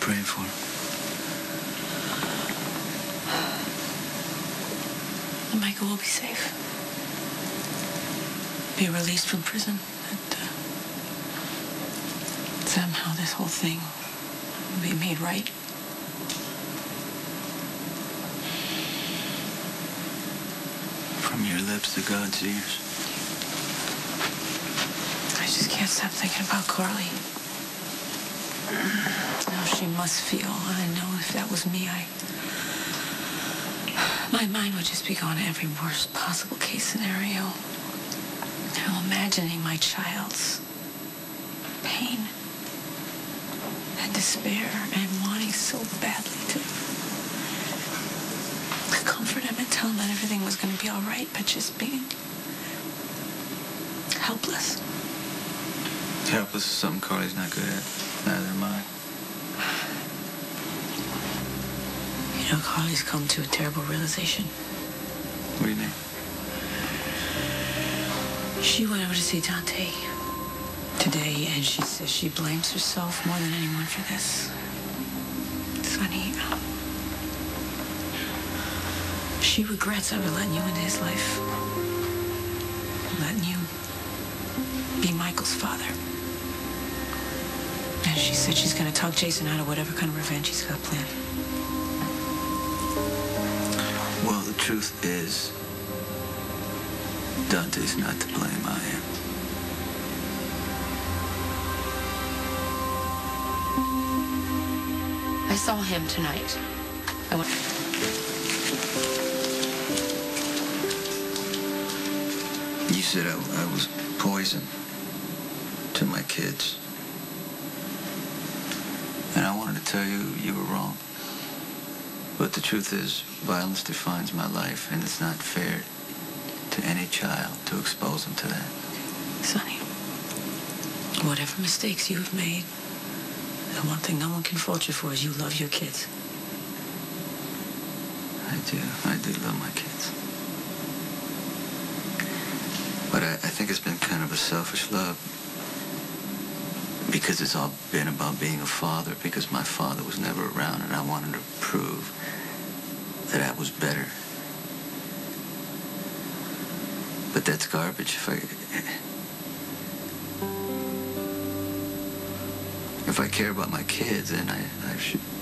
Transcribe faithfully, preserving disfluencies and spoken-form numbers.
praying for him. And Michael will be safe. Be released from prison. And uh, somehow this whole thing will be made right. From your lips to God's ears. I just can't stop thinking about Carly. How she must feel. I know if that was me, I... my mind would just be going to every worst possible case scenario. I'm imagining my child's pain and despair and wanting so badly to comfort him and tell him that everything was going to be all right, but just being helpless. Helpless is something Carly's not good at. Neither am I. You know, Carly's come to a terrible realization. What do you mean? She went over to see Dante today, and she says she blames herself more than anyone for this. Sonny, she regrets ever letting you into his life. Letting you be Michael's father. And she said she's going to talk Jason out of whatever kind of revenge he's got planned. Well, the truth is, Dante's not to blame, I am. I saw him tonight. I went... You said I, I was poison to my kids. And I wanted to tell you you were wrong. But the truth is, violence defines my life, and it's not fair to any child to expose them to that. Sonny, whatever mistakes you have made, the one thing no one can fault you for is you love your kids. I do. I do love my kids. But I, I think it's been kind of a selfish love. Because it's all been about being a father, because my father was never around, and I wanted to prove that I was better. But that's garbage. If I... If I care about my kids, then I, I should...